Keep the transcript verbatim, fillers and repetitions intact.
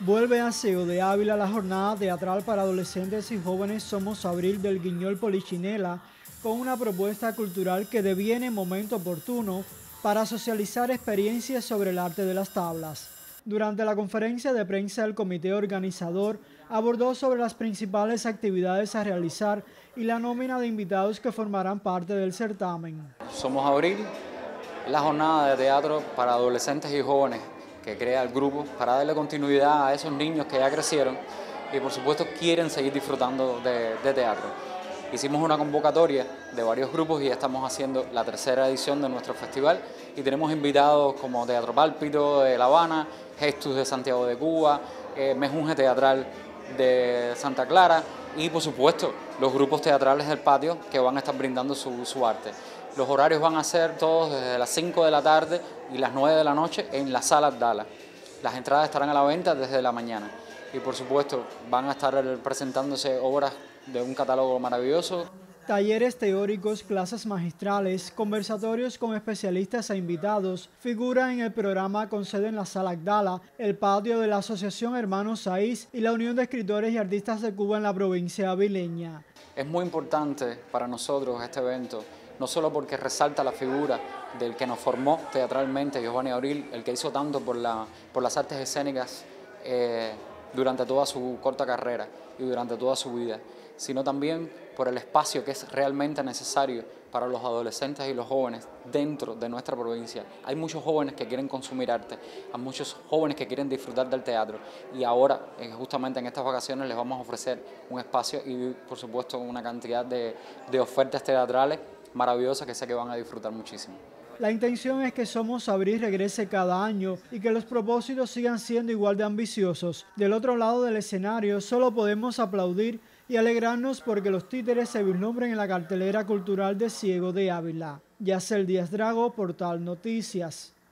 Vuelve a Ciego de Ávila la jornada teatral para adolescentes y jóvenes Somos Abril del Guiñol Polichinela, con una propuesta cultural que deviene momento oportuno para socializar experiencias sobre el arte de las tablas. Durante la conferencia de prensa, el comité organizador abordó sobre las principales actividades a realizar y la nómina de invitados que formarán parte del certamen. Somos Abril, la jornada de teatro para adolescentes y jóvenes que crea el grupo para darle continuidad a esos niños que ya crecieron y por supuesto quieren seguir disfrutando de, de teatro. Hicimos una convocatoria de varios grupos y ya estamos haciendo la tercera edición de nuestro festival y tenemos invitados como Teatro Pálpito de La Habana, Gestus de Santiago de Cuba, eh, Mejunje Teatral de Santa Clara y por supuesto los grupos teatrales del patio que van a estar brindando su, su arte. Los horarios van a ser todos desde las cinco de la tarde y las nueve de la noche en la Sala Abdala. Las entradas estarán a la venta desde la mañana y por supuesto van a estar presentándose obras de un catálogo maravilloso. Talleres teóricos, clases magistrales, conversatorios con especialistas e invitados figuran en el programa con sede en la Sala Abdala, el patio de la Asociación Hermanos Saiz y la Unión de Escritores y Artistas de Cuba en la provincia avileña. Es muy importante para nosotros este evento, no solo porque resalta la figura del que nos formó teatralmente, Giovanni Abril, el que hizo tanto por, la, por las artes escénicas eh, durante toda su corta carrera y durante toda su vida, sino también por el espacio que es realmente necesario para los adolescentes y los jóvenes dentro de nuestra provincia. Hay muchos jóvenes que quieren consumir arte, hay muchos jóvenes que quieren disfrutar del teatro y ahora, justamente en estas vacaciones, les vamos a ofrecer un espacio y, por supuesto, una cantidad de, de ofertas teatrales maravillosas que sé que van a disfrutar muchísimo. La intención es que Somos Abril regrese cada año y que los propósitos sigan siendo igual de ambiciosos. Del otro lado del escenario solo podemos aplaudir y alegrarnos porque los títeres se vislumbren en la cartelera cultural de Ciego de Ávila. Yacel Díaz Drago, Portal Noticias.